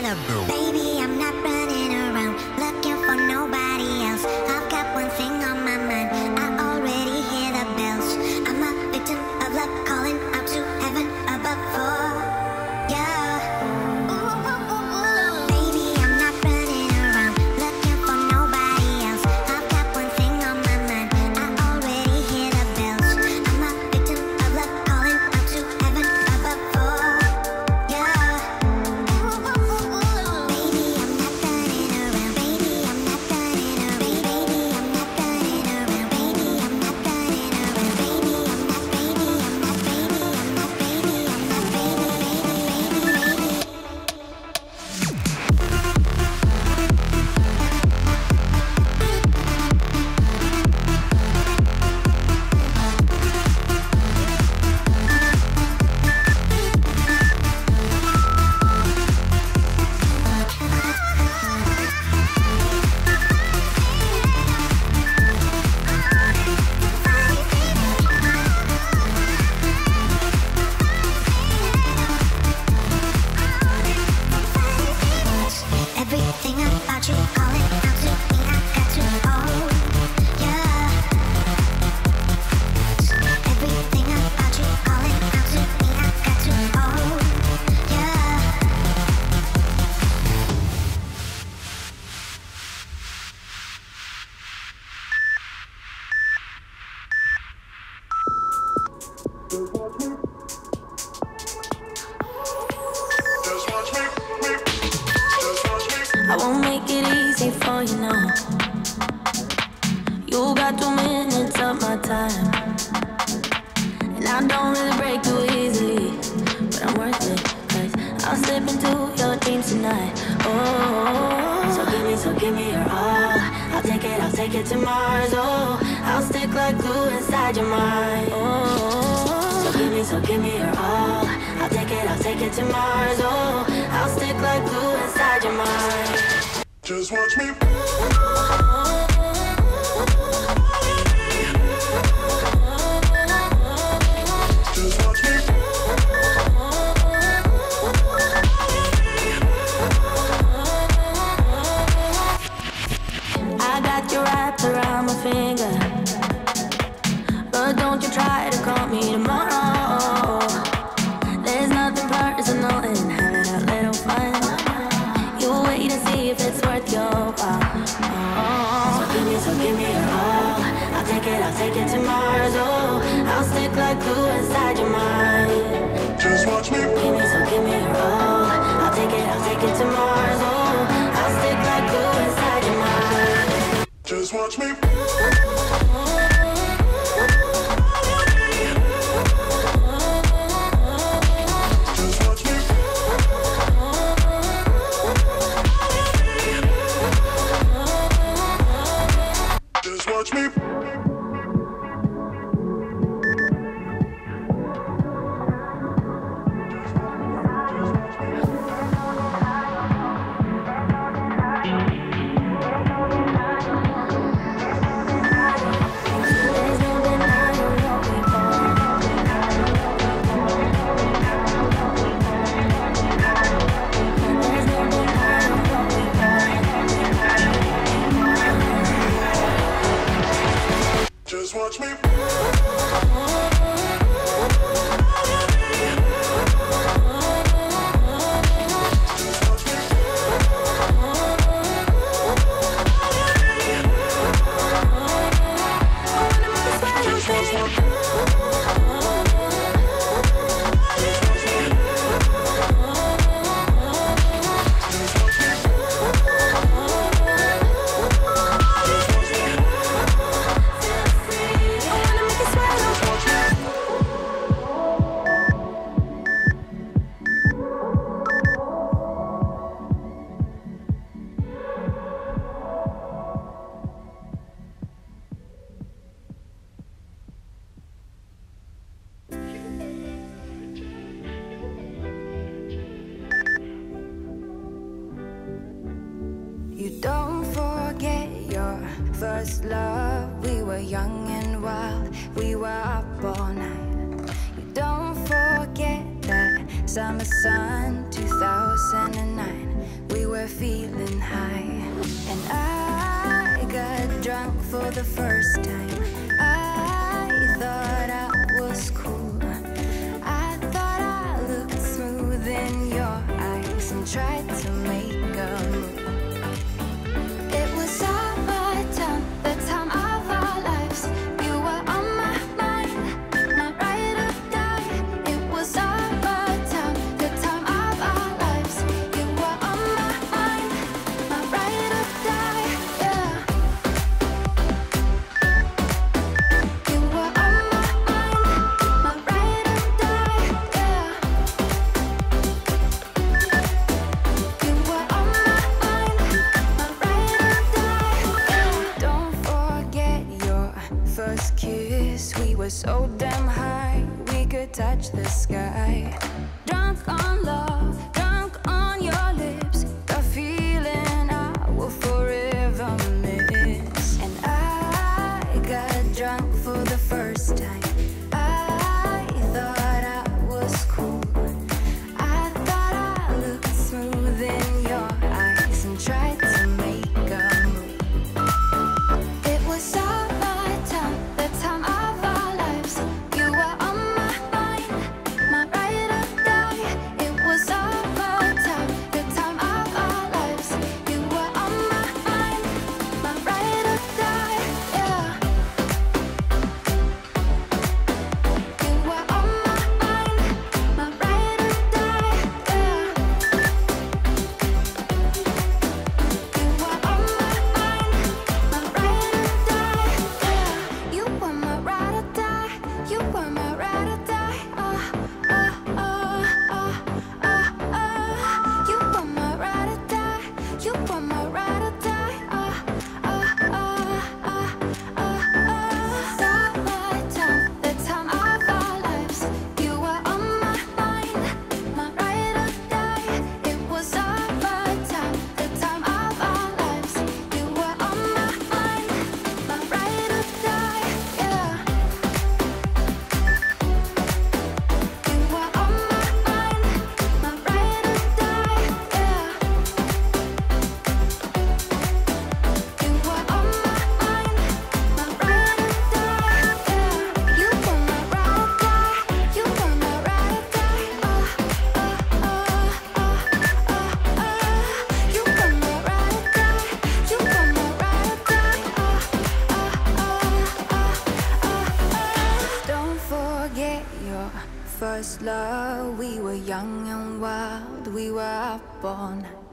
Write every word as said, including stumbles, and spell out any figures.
the boom. Baby, I'm not running around looking for nobody else. I've got one thing on my mind. I already hear the bells. I'm a victim of love calling out to heaven above for yeah. I won't make it easy for you now. You got two minutes of my time, and I don't really break too easily, but I'm worth it, cause I'll slip into your dreams tonight. Oh, so give me, so give me your all. I'll take it, I'll take it to Mars. Oh, I'll stick like glue inside your mind. Oh, so give me, so give me your all. I'll take it, I'll take it to Mars. Oh, I'll stick like glue inside your mind. Just watch me. Just watch me. I got you wrapped around my finger, but don't you try to call me tomorrow. There's nothing personal in having a little fun. You wait and see if it's worth your while. Oh. So give me, so give me your all. I'll take it, I'll take it to Mars. Oh, I'll stick like glue inside your mind. Just watch me. Give me, so give me your all. I'll take it, I'll take it to Mars. Oh, I'll stick like glue inside your mind. Just watch me. Watch me. Just watch me. Don't forget your first love. We were young and wild, we were up all night. You don't forget that summer sun, two thousand nine. feeling high. And I got drunk for the first time. I thought I was cool. I thought I looked smooth in your eyes and tried to make a move. It was summertime, the time of our lives. You were on my mind, my ride or die. It was summertime, the time of our lives. You were on my mind, my ride or die. Yeah. You were on my mind, my ride or die. Yeah. You were on my mind, my ride or die. Yeah. Don't forget your first kiss. We were so damn high, we could touch the sky. Drunk on love, drunk on your lips. The feeling I will forever miss. And I got drunk for the first time. I thought I was cool. I thought I looked smooth in your eyes and tried to make a move. It was summertime, the time of our lives. You were on my mind, my ride or die. It was summertime, the time of our lives. You were on my mind, my ride or die. Yeah. You were on my mind, my ride or die. Yeah. You were on my mind, my ride or die. Yeah. You were my ride or die. You were my ride or die. Ah, ah, ah, ah, ah, ah. You were my ride or die. You were my ride or die. Ah, ah, ah, ah, ah, ah. Summertime, the time of our lives. You were on my mind, my ride or die. It was summertime, the time of our lives. You were on my mind, my ride or die. Yeah. You were on my mind, my ride or die. Yeah. You were on my mind, my ride or die. Yeah. You were my ride or die. You were my ride or die. Ah, ah, ah, ah, ah, ah. You were my ride or die. You were my ride or die. Ah, ah, ah, ah, ah, ah. Don't forget your first love. We were young and wild. We were up all night.